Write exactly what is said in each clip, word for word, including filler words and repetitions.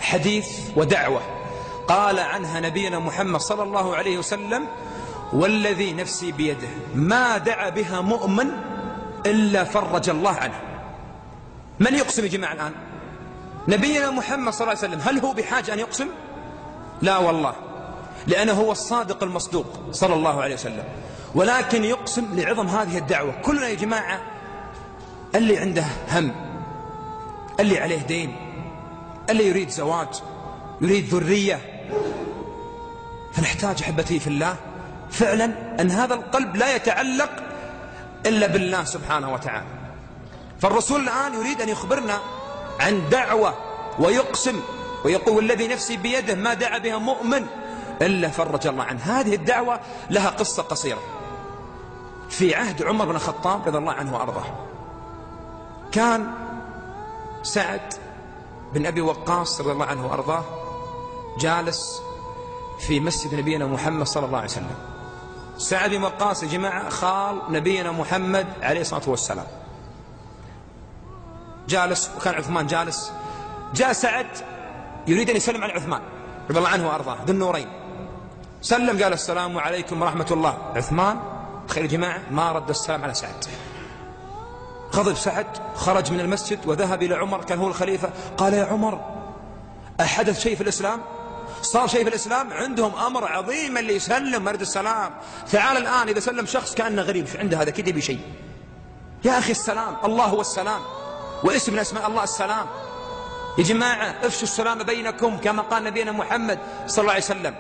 حديث ودعوة قال عنها نبينا محمد صلى الله عليه وسلم: والذي نفسي بيده ما دعا بها مؤمن إلا فرج الله عنه. من يقسم يا جماعة الآن؟ نبينا محمد صلى الله عليه وسلم. هل هو بحاجة أن يقسم؟ لا والله، لأنه هو الصادق المصدوق صلى الله عليه وسلم، ولكن يقسم لعظم هذه الدعوة. كلنا يا جماعة اللي عنده هم، اللي عليه دين، اللي يريد زواج، يريد ذرية، فنحتاج أحبتي في الله فعلا أن هذا القلب لا يتعلق إلا بالله سبحانه وتعالى. فالرسول الآن يريد أن يخبرنا عن دعوة ويقسم ويقول: والذي نفسي بيده ما دعا بها مؤمن إلا فرج الله عنه. هذه الدعوة لها قصة قصيرة. في عهد عمر بن الخطاب رضي الله عنه وأرضاه، كان سعد بن أبي وقاص رضي الله عنه وأرضاه جالس في مسجد نبينا محمد صلى الله عليه وسلم. سعد بن وقاص يا جماعة خال نبينا محمد عليه الصلاة والسلام. جالس وكان عثمان جالس. جاء سعد يريد أن يسلم على عثمان رضي الله عنه وأرضاه ذو النورين. سلم قال: السلام عليكم ورحمة الله. عثمان تخيل يا جماعة ما رد السلام على سعد. غضب سعد، خرج من المسجد وذهب إلى عمر، كان هو الخليفة. قال: يا عمر، أحدث شيء في الإسلام؟ صار شيء في الإسلام؟ عندهم أمر عظيم اللي يسلم مرد السلام. تعال الآن إذا سلم شخص كأنه غريب، شو عنده هذا كده بشيء؟ يا أخي السلام، الله هو السلام، واسم من أسماء الله السلام. يا جماعة افشوا السلام بينكم كما قال نبينا محمد صلى الله عليه وسلم.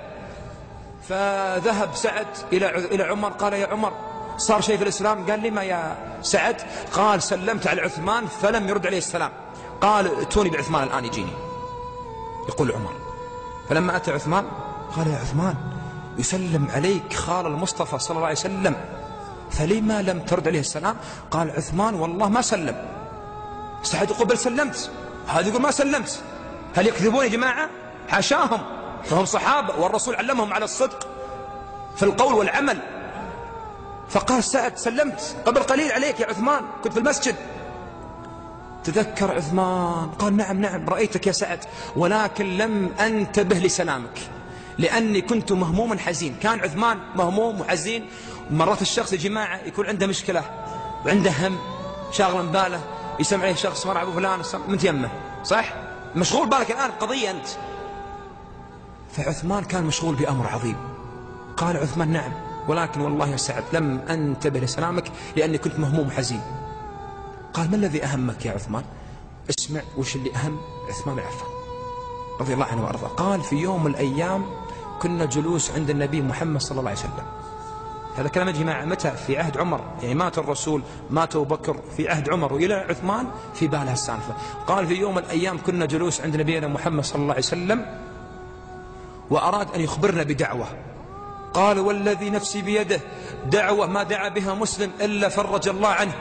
فذهب سعد إلى إلى عمر. قال: يا عمر، صار شيء في الإسلام؟ قال: لما يا سعد؟ قال: سلمت على عثمان فلم يرد عليه السلام. قال: ائتوني بعثمان الآن يجيني. يقول عمر: فلما أتى عثمان قال: يا عثمان، يسلم عليك خال المصطفى صلى الله عليه وسلم، فلما لم ترد عليه السلام؟ قال عثمان: والله ما سلم. سعد يقول: بل سلمت. هذا يقول: ما سلمت. هل يكذبون يا جماعة؟ حاشاهم، فهم صحابة والرسول علمهم على الصدق في القول والعمل. فقال سعد: سلمت قبل قليل عليك يا عثمان، كنت في المسجد. تذكر عثمان قال: نعم نعم رأيتك يا سعد، ولكن لم أنتبه لسلامك لأني كنت مهموما حزين. كان عثمان مهموم وحزين. مرات الشخص يا جماعة يكون عنده مشكلة وعنده هم شاغل باله، يسمع عليه شخص: مرة أبو فلان من يمه، صح؟ مشغول بالك الآن قضية أنت. فعثمان كان مشغول بأمر عظيم. قال عثمان: نعم، ولكن والله يا سعد لم أنتبه لسلامك لأني كنت مهموم وحزين. قال: ما الذي أهمك يا عثمان؟ اسمع وش اللي أهم عثمان بن عفان رضي الله عنه وأرضاه. قال: في يوم من الأيام كنا جلوس عند النبي محمد صلى الله عليه وسلم. هذا كلام يا جماعة متى؟ في عهد عمر، يعني مات الرسول، مات أبو بكر، في عهد عمر وإلى عثمان في بالها السالفة. قال: في يوم من الأيام كنا جلوس عند نبينا محمد صلى الله عليه وسلم وأراد أن يخبرنا بدعوة. قال: والذي نفسي بيده دعوة ما دعا بها مسلم إلا فرج الله عنه.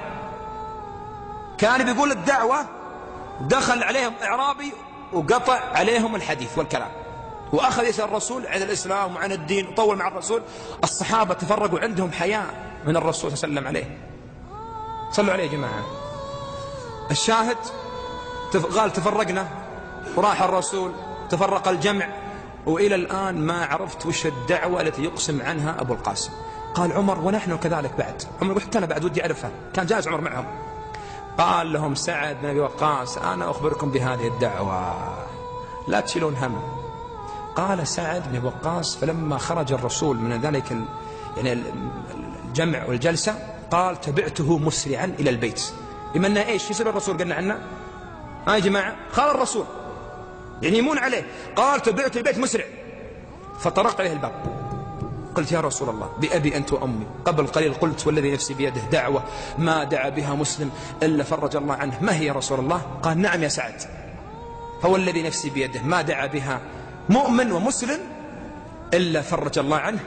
كان بيقول الدعوة، دخل عليهم إعرابي وقطع عليهم الحديث والكلام، وأخذ يسأل الرسول عن الإسلام وعن الدين، وطول مع الرسول. الصحابة تفرقوا عندهم حياء من الرسول صلى الله عليه وسلم عليه. صلوا عليه يا جماعة. الشاهد قال: تفرقنا وراح الرسول، تفرق الجمع، وإلى الآن ما عرفت وش الدعوة التي يقسم عنها أبو القاسم. قال عمر: ونحن كذلك بعد. عمر قلت: أنا بعد ودي أعرفها. كان جالس عمر معهم. قال لهم سعد بن أبي وقاص: أنا أخبركم بهذه الدعوة، لا تشيلون هم. قال سعد بن وقاص: فلما خرج الرسول من ذلك يعني الجمع والجلسة قال: تبعته مسرعا إلى البيت. بمعنى إيش يسأل الرسول؟ قلنا عنه ها يا جماعة، قال الرسول يعني يمون عليه. قال: تبعت البيت مسرع، فطرق عليه الباب. قلت: يا رسول الله، بأبي أنت وأمي، قبل قليل قلت والذي نفسي بيده دعوة ما دعا بها مسلم إلا فرج الله عنه، ما هي يا رسول الله؟ قال: نعم يا سعد، هو الذي نفسي بيده ما دعا بها مؤمن ومسلم إلا فرج الله عنه.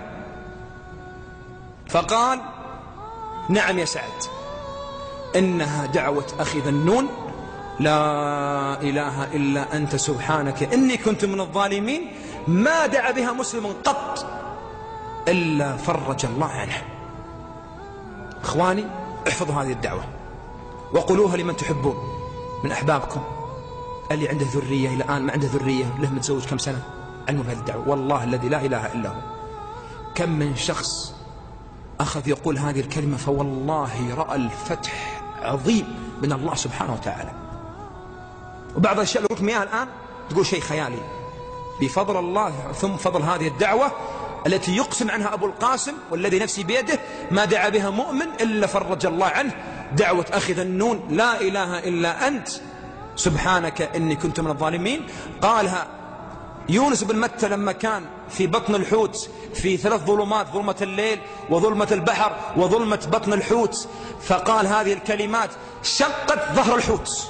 فقال: نعم يا سعد، إنها دعوة أخي ذنون، لا إله إلا أنت سبحانك إني كنت من الظالمين، ما دعا بها مسلم قط إلا فرج الله عنه. إخواني، احفظوا هذه الدعوة وقولوها لمن تحبون من أحبابكم، اللي عنده ذرية إلى الآن ما عنده ذرية، له متزوج كم سنة، علمه بهذه الدعوة. والله الذي لا إله إلا هو كم من شخص أخذ يقول هذه الكلمة فوالله رأى الفتح عظيم من الله سبحانه وتعالى. وبعض الأشياء اللي لكم إياها الآن تقول شيء خيالي، بفضل الله ثم فضل هذه الدعوة التي يقسم عنها أبو القاسم والذي نفسي بيده ما دعا بها مؤمن إلا فرج الله عنه، دعوة أخي ذنون لا إله إلا أنت سبحانك إني كنت من الظالمين. قالها يونس بن متى لما كان في بطن الحوت في ثلاث ظلمات، ظلمة الليل وظلمة البحر وظلمة بطن الحوت، فقال هذه الكلمات شقت ظهر الحوت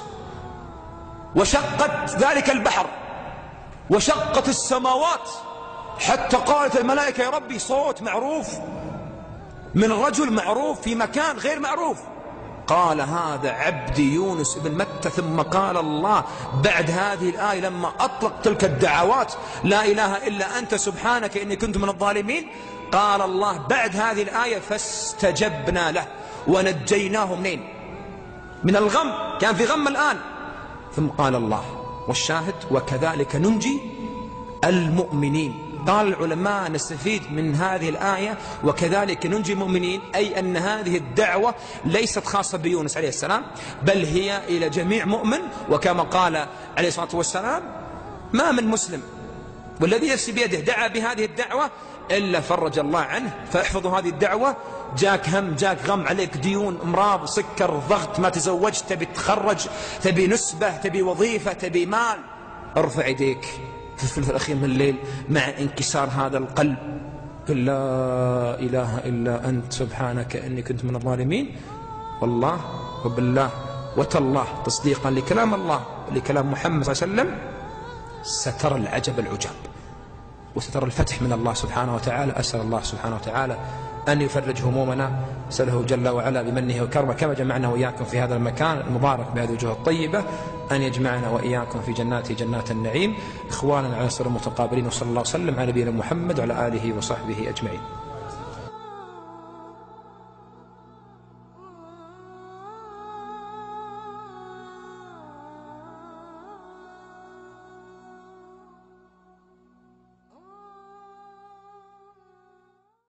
وشقت ذلك البحر وشقت السماوات، حتى قالت الملائكة يا ربي صوت معروف من رجل معروف في مكان غير معروف. قال هذا عبدي يونس بن متى. ثم قال الله بعد هذه الآية لما أطلق تلك الدعوات لا إله إلا أنت سبحانك إني كنت من الظالمين، قال الله بعد هذه الآية فاستجبنا له ونجيناه منين؟ من الغم، كان في غم الآن. ثم قال الله والشاهد وكذلك ننجي المؤمنين. قال العلماء نستفيد من هذه الآية وكذلك ننجي المؤمنين، أي أن هذه الدعوة ليست خاصة بيونس عليه السلام بل هي إلى جميع مؤمن. وكما قال عليه الصلاة والسلام ما من مسلم والذي نفسي بيده دعا بهذه الدعوة إلا فرج الله عنه. فاحفظوا هذه الدعوة. جاك هم، جاك غم، عليك ديون، امراض، سكر، ضغط، ما تزوجت، تبي تخرج، تبي نسبة، تبي وظيفة، تبي مال، ارفع يديك في الثلث الأخير من الليل مع انكسار هذا القلب، قل لا إله إلا أنت سبحانك إني كنت من الظالمين. والله وبالله وتالله تصديقا لكلام الله ولكلام محمد صلى الله عليه وسلم سترى العجب العجاب وسترى الفتح من الله سبحانه وتعالى. أسأل الله سبحانه وتعالى أن يفرج همومنا، أسأله جل وعلا بمنه وكرمه كما جمعنا وإياكم في هذا المكان المبارك بهذه الوجوه الطيبة أن يجمعنا وإياكم في جنات جنات النعيم إخوانا على سرر متقابلين. وصلى الله وسلم على نبينا محمد وعلى آله وصحبه أجمعين.